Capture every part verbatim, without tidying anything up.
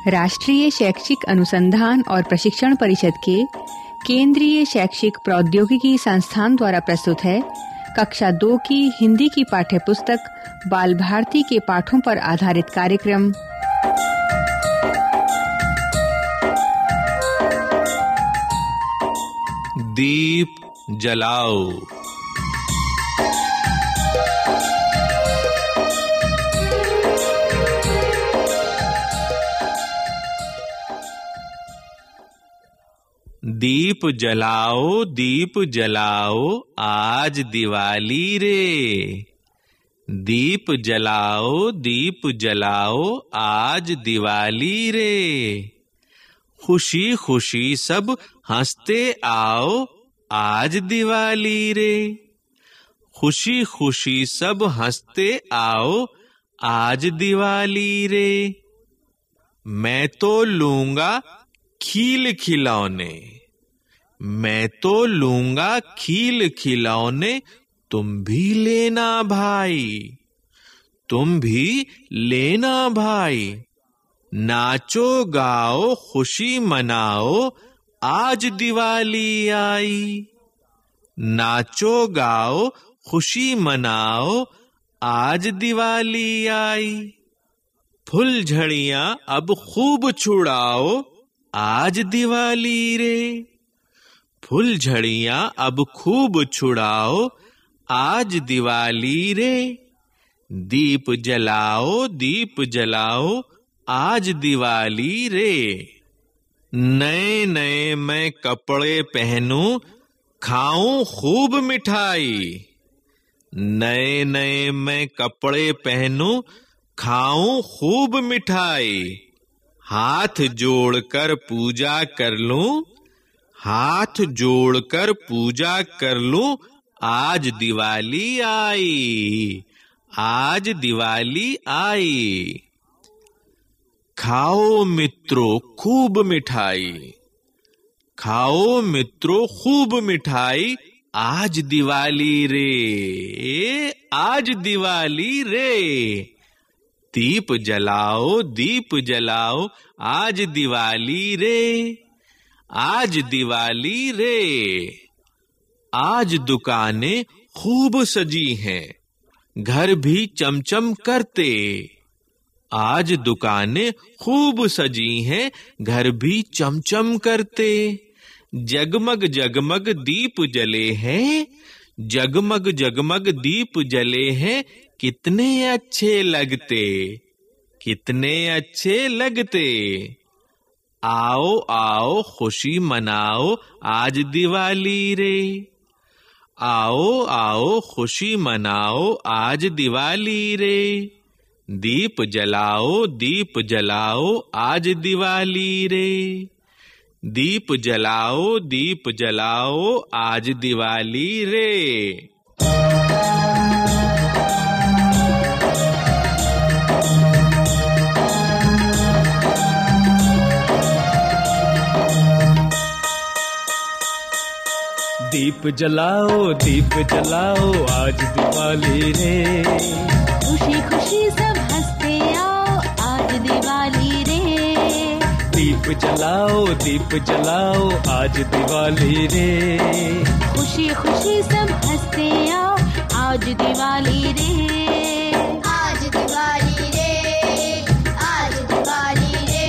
राष्ट्रीय शैक्षिक अनुसंधान और प्रशिक्षण परिषद के केंद्रीय शैक्षिक प्रौद्योगिकी संस्थान द्वारा प्रस्तुत है कक्षा दो की हिंदी की पाठ्य पुस्तक बाल भारती के पाठों पर आधारित कार्यक्रम दीप जलाओ। दीप जलाओ दीप जलाओ आज दिवाली रे। दीप जलाओ दीप जलाओ आज दिवाली रे। खुशी खुशी सब हंसते आओ आज दिवाली रे। खुशी खुशी सब हंसते आओ आज दिवाली रे। मैं तो लूंगा खील खिलौने, मैं तो लूंगा खील खिलौने, तुम भी लेना भाई, तुम भी लेना भाई। नाचो गाओ खुशी मनाओ आज दिवाली आई। नाचो गाओ खुशी मनाओ आज दिवाली आई। फुलझड़ियां अब खूब छुड़ाओ आज दिवाली रे। फुलझड़ियां अब खूब छुड़ाओ आज दिवाली रे। दीप जलाओ दीप जलाओ आज दिवाली रे। नए नए मैं कपड़े पहनूं, खाऊं खूब मिठाई। नए नए मैं कपड़े पहनूं, खाऊं खूब मिठाई। हाथ जोड़कर पूजा कर लूं, हाथ जोड़कर पूजा कर लूं, आज दिवाली आई, आज दिवाली आई। खाओ मित्रों खूब मिठाई, खाओ मित्रों खूब मिठाई, आज दिवाली रे, आज दिवाली रे। दीप जलाओ दीप जलाओ आज दिवाली रे, आज दिवाली रे। आज दुकानें खूब सजी हैं, घर भी चमचम करते। आज दुकानें खूब सजी हैं, घर भी चमचम करते। जगमग जगमग दीप जले हैं, जगमग जगमग दीप जले हैं, कितने अच्छे लगते, कितने अच्छे लगते। आओ आओ खुशी मनाओ आज दिवाली रे। आओ आओ खुशी मनाओ आज दिवाली रे। दीप जलाओ दीप जलाओ आज दिवाली रे। दीप जलाओ दीप जलाओ आज दिवाली रे। दीप जलाओ दीप जलाओ आज दिवाली रे। खुशी खुशी सब हंसते आओ आज दिवाली रे। दीप जलाओ दीप जलाओ आज दिवाली रे। खुशी खुशी सब हंसते आओ आज दिवाली रे। आज दिवाली रे, आज दिवाली रे।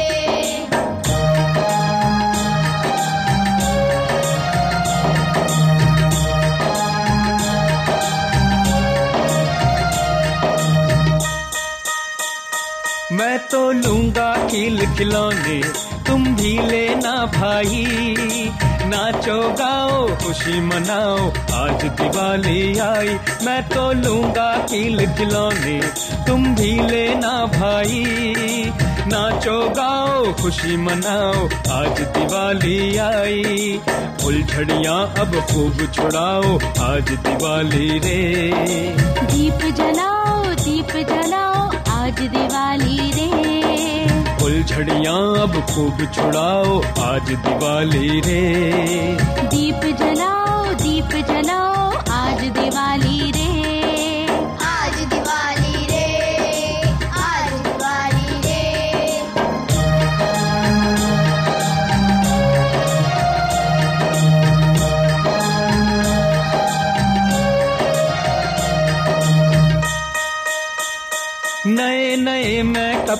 मैं तो लूंगा खील खिलौने, तुम भी लेना भाई। नाचो गाओ खुशी मनाओ आज दिवाली आई। मैं तो लूंगा खील खिलौने, तुम भी लेना भाई। नाचो गाओ खुशी मनाओ आज दिवाली आई। फुलझड़ियां अब खूब छुड़ाओ आज दिवाली रे। दीप जलाओ दीप जलाओ आज दिवाली रे। फुलझड़ियां अब खूब छुड़ाओ आज दिवाली रे। दीप जलाओ दीप जलाओ आज दिवाली रे। आज दिवाली रे, आज दिवाली रे।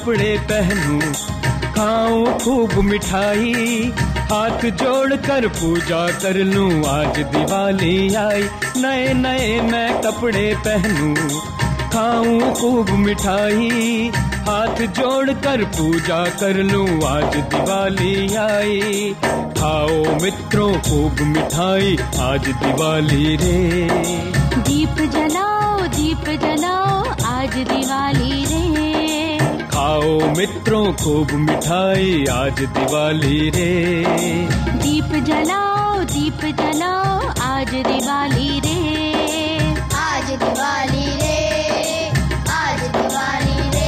कपड़े पहनूं, खाऊं खूब मिठाई, हाथ जोड़कर पूजा कर लूं, आज दिवाली आई। नए नए मैं कपड़े पहनूं, खाऊं खूब मिठाई, हाथ जोड़कर पूजा कर लूं, आज दिवाली आई। खाओ मित्रों खूब मिठाई, आज दिवाली रे। दीप जलाओ दीप जलाओ, आज दिवाली रे। खाओ मित्रों खूब मिठाई, आज दिवाली रे। दीप जलाओ दीप जलाओ, आज दिवाली रे। आज दिवाली रे, आज दिवाली रे।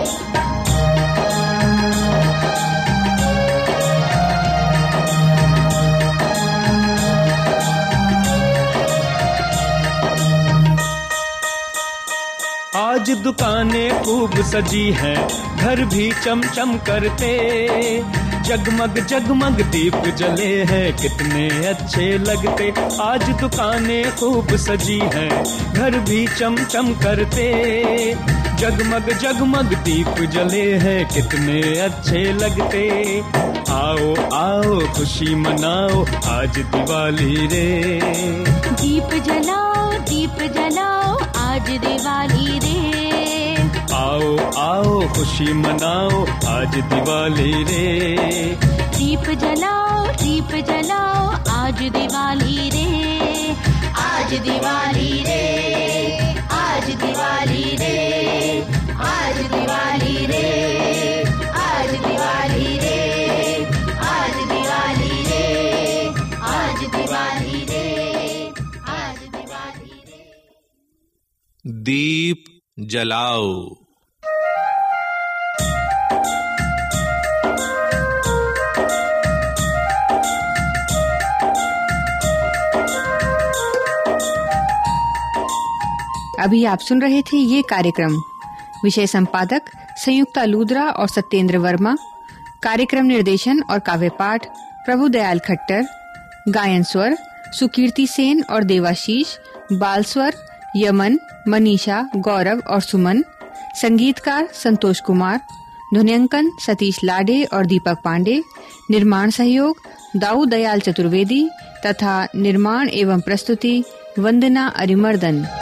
आज दुकानें खूब सजी हैं, घर भी चमचम करते, जगमग जगमग दीप जले हैं, कितने अच्छे लगते। आज दुकानें खूब सजी हैं, घर भी चमचम करते, जगमग जगमग दीप जले हैं, कितने अच्छे लगते। आओ आओ खुशी मनाओ, आज दिवाली रे। दीप जलाओ दीप जलाओ, आज दिवाली रे। आओ आओ खुशी मनाओ, आज दिवाली रे। दीप जलाओ दीप जलाओ, आज दिवाली रे। आज दिवाली रे, आज दिवाली रे। आज दिवाली रे, आज दिवाली रे। आज दिवाली रे, आज दिवाली रे। आज दिवाली रे। दीप जलाओ। अभी आप सुन रहे थे ये कार्यक्रम। विषय संपादक संयुक्ता लूद्रा और सत्येंद्र वर्मा। कार्यक्रम निर्देशन और काव्य पाठ प्रभुदयाल खट्टर। गायन स्वर सुकीर्ति सेन और देवाशीष। बाल स्वर यमन, मनीषा, गौरव और सुमन। संगीतकार संतोष कुमार। ध्वनियांकन सतीश लाडे और दीपक पांडे। निर्माण सहयोग दाऊ दयाल चतुर्वेदी तथा निर्माण एवं प्रस्तुति वंदना अरिमर्दन।